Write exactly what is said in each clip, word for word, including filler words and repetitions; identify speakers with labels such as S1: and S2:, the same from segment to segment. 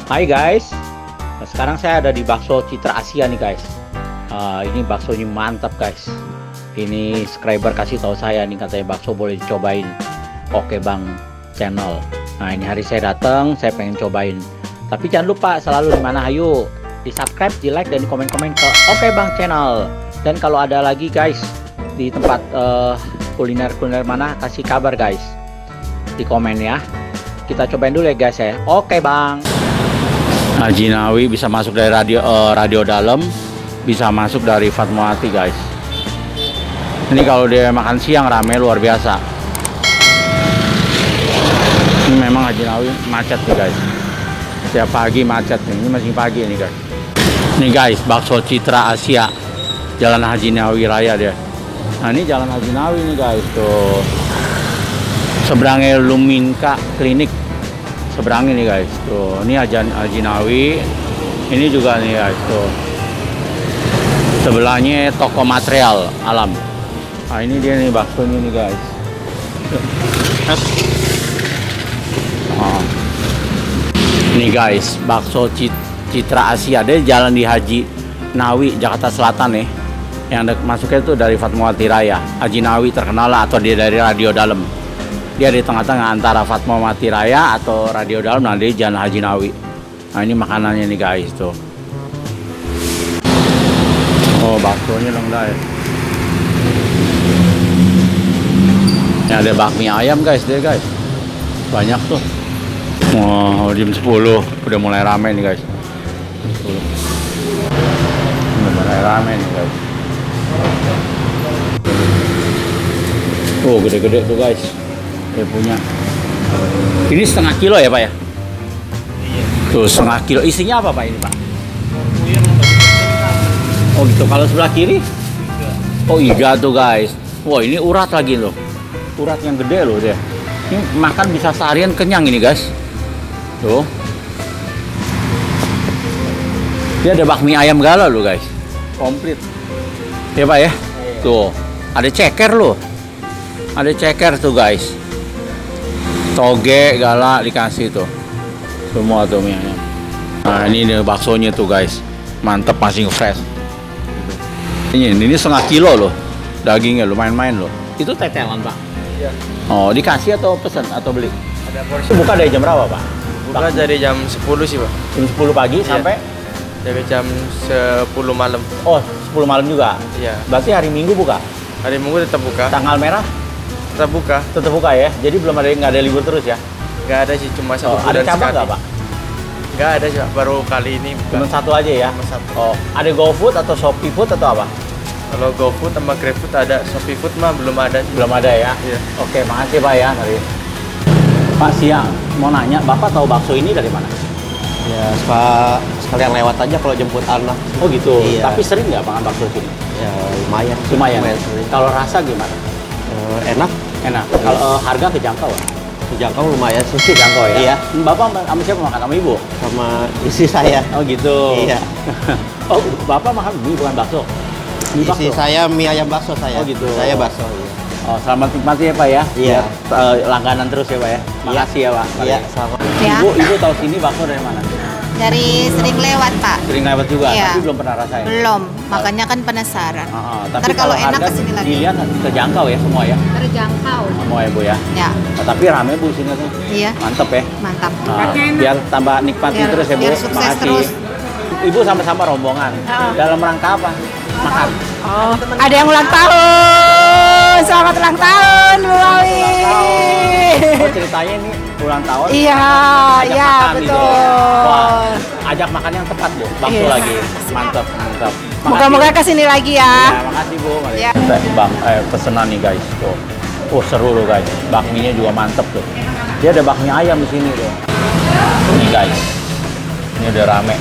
S1: Hai guys, nah, sekarang saya ada di Bakso Citra Asia nih guys. Uh, ini baksonya mantap guys. Ini subscriber kasih tahu saya nih, katanya bakso boleh dicobain. Oke Bang channel. Nah ini hari saya datang, saya pengen cobain. Tapi jangan lupa selalu di mana, ayo di subscribe, di like dan di komen-komen ke Oke Bang channel. Dan kalau ada lagi guys di tempat uh, kuliner-kuliner mana, kasih kabar guys di komen ya. Kita cobain dulu ya guys ya. Oke Bang. Haji Nawi bisa masuk dari radio uh, radio dalam, bisa masuk dari Fatmawati guys. Ini kalau dia makan siang rame luar biasa. Ini memang Haji Nawi macet nih guys. Setiap pagi macet nih. Ini masih pagi nih guys. Nih guys, Bakso Citra Asia, Jalan Haji Nawi Raya dia. Nah ini Jalan Haji Nawi nih guys tuh. Seberangnya Luminka Klinik. Seberang ini guys tuh, ini Haji, Haji Nawi, ini juga nih guys tuh, sebelahnya toko material alam. Nah ini dia nih baksonya nih guys. Oh. Ini guys, Bakso Citra Asia, dia jalan di Haji Nawi Jakarta Selatan nih. Yang masuknya tuh dari Fatmawati Raya. Haji Nawi terkenal lah, atau dia dari radio dalam. Dia di tengah-tengah antara Fatmawati Raya atau radio dalam, nah dia Jalan Haji Nawi. Nah ini makanannya nih guys tuh. Oh baksonya dong guys. Ini ada bakmi ayam guys dia guys. Banyak tuh. Wow jam sepuluh udah mulai rame nih guys. sepuluh. Udah mulai rame nih guys. Oh gede-gede tuh guys. Dia punya. Ini setengah kilo ya Pak ya? Iya. Tuh setengah kilo. Isinya apa Pak ini Pak? Oh gitu. Kalau sebelah kiri? Iga. Oh iga tuh guys. Wah ini urat lagi loh. Urat yang gede loh dia. Ini makan bisa seharian kenyang ini guys. Tuh. Dia ada bakmi ayam gala loh guys. Komplit. Ya Pak ya? Tuh. Ada ceker loh. Ada ceker tuh guys. Toge, gala dikasih tuh. Semua tuh mie ayam. Nah ini nih baksonya tuh guys. Mantep, masih fresh. Ini, ini setengah kilo loh. Dagingnya lumayan main loh. Itu tetelan Pak? Iya. Oh dikasih atau pesan atau beli?
S2: Ada porsi.
S1: Buka dari jam berapa Pak?
S2: Buka dari jam sepuluh sih Pak.
S1: Jam sepuluh pagi iya. Sampai?
S2: Dari jam sepuluh malam.
S1: Oh sepuluh malam juga?
S2: Iya.
S1: Berarti hari Minggu buka?
S2: Hari Minggu tetap buka.
S1: Tanggal merah?
S2: Tetap buka.
S1: Tetap buka ya? Jadi belum ada, nggak ada libur terus ya?
S2: Nggak ada sih, cuma satu
S1: oh,
S2: bulan
S1: ada cabang nggak Pak?
S2: Nggak ada sih Pak, baru kali ini buka.
S1: Cuma satu aja ya?
S2: Cuma satu.
S1: Oh, ada GoFood atau Shopee Food atau apa?
S2: Kalau GoFood sama GrabFood ada, Shopee Food mah belum ada sih.
S1: Belum ada ya?
S2: Iya.
S1: Oke, makasih Pak ya. Mari. Pak siang, mau nanya, Bapak tahu bakso ini dari mana?
S3: Ya, Pak sekalian lewat aja kalau jemput anak.
S1: Oh gitu.
S3: Iya.
S1: Tapi sering nggak makan bakso sini?
S3: Ya lumayan.
S1: Lumayan.
S3: lumayan
S1: Kalau rasa gimana?
S3: uh, enak.
S1: Enak. Kalau uh, harga kejangkau?
S3: Kejangkau lumayan sih.
S1: Kejangkau ya?
S3: Iya.
S1: Bapak sama siapa makan? Sama ibu?
S3: Sama istri saya.
S1: Oh gitu.
S3: Iya.
S1: Oh Bapak makan mie bukan bakso? Mie
S3: Istri
S1: bakso?
S3: saya mie ayam bakso saya.
S1: Oh gitu.
S3: Saya bakso. Iya.
S1: Oh selamat nikmati ya Pak ya.
S3: Iya.
S1: Uh, langganan terus ya Pak ya. Makasih ya Pak.
S3: Iya. Sama.
S4: Ya.
S1: Ibu, ibu tahu sini bakso dari mana?
S4: Dari sering lewat Pak.
S1: Sering lewat juga,
S4: Iya.
S1: tapi belum pernah rasain.
S4: Belum, makanya kan penasaran.
S1: Uh, uh, tapi
S4: Ntar kalau enak
S1: harga
S4: kesini lagi.
S1: Dilihat terjangkau ya semua ya.
S4: Terjangkau.
S1: Semua ya Bu ya.
S4: Ya,
S1: Nah, tapi rame Bu sini tuh.
S4: iya,
S1: Mantep ya.
S4: mantap.
S1: Nah, biar tambah nikmati
S4: Biar-
S1: terus ya Bu.
S4: biar sukses
S1: Makasih.
S4: terus.
S1: Ibu sama-sama rombongan.
S4: Oh.
S1: Dalam rangka apa? Makan.
S4: Oh, ada yang ulang tahun. Selamat ulang tahun, Bu Awi.
S1: Oh ceritanya ini ulang tahun.
S4: Iya,
S1: ajak
S4: iya
S1: makan gitu.
S4: betul.
S1: Wah, ajak makan yang tepat Bu. Bakso
S4: Iya.
S1: lagi. Mantap, mantap.
S4: Moga-moga kesini lagi ya.
S1: Ya, makasih Bu. Mari.
S4: Ya.
S1: Kita, Bang, eh, pesenan nih guys. Tuh. Oh seru loh guys. Bakminya juga mantep tuh. Dia ada bakmi ayam di sini tuh. Ini guys. Ini udah rame.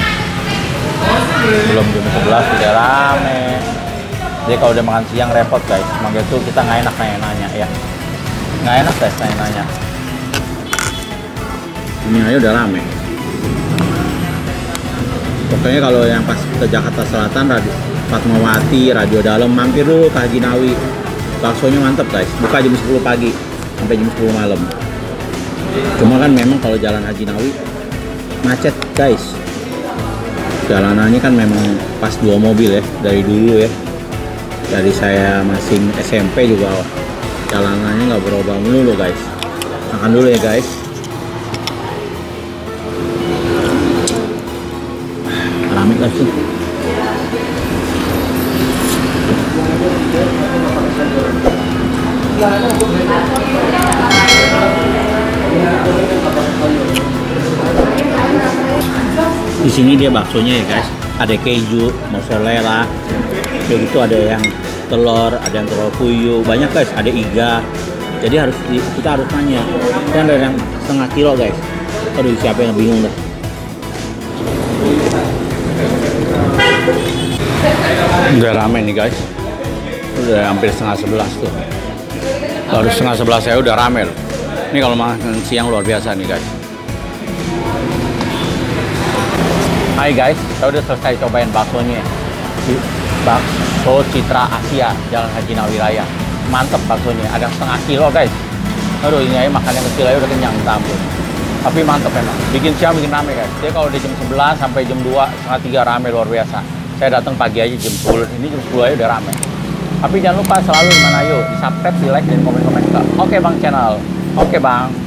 S1: Belum jam sebelas udah rame. Jadi kalau udah makan siang repot guys. Makanya tuh kita nggak enak nanya-nanya ya. Nggak enak guys nanya-nanya. Ini aja udah rame. Pokoknya kalau yang pas ke Jakarta Selatan, Radio Fatmawati, Radio Dalam, mampir dulu ke Haji Nawi. Baksonya mantep guys. Buka jam sepuluh pagi sampai jam sepuluh malam. Cuma kan memang kalau Jalan Haji Nawi macet guys. Jalanannya kan memang pas dua mobil ya dari dulu ya. Dari saya masih S M P juga jalanannya nggak berubah melulu guys. Makan dulu ya guys. Rame guys tuh. Di sini dia baksonya ya guys, ada keju, mozzarella, kayak gitu, ada yang telur, ada yang telur puyuh, banyak guys, ada iga. Jadi harus kita harus tanya. Dan ada yang setengah kilo guys. Aduh, siapa yang bingung dah. Udah rame nih guys. Udah hampir setengah sebelas tuh. Baru setengah sebelas saya udah rame loh. Ini kalau makan siang luar biasa nih guys. Hai guys, saya udah selesai cobain baksonya di Bakso Citra Asia, Jalan Haji Nawawi Raya. Mantep baksonya, ada setengah kilo guys. Aduh, ini aja makan yang kecil aja udah kenyang, minta ampun. Tapi mantep memang, bikin siang bikin rame guys. Jadi kalau di jam sebelas sampai jam dua, setengah tiga rame luar biasa. Saya datang pagi aja jam sepuluh, ini jam sepuluh aja udah rame. Tapi jangan lupa selalu gimana, yuk di subscribe, di like, dan komen-komen. Oke bang channel, oke bang.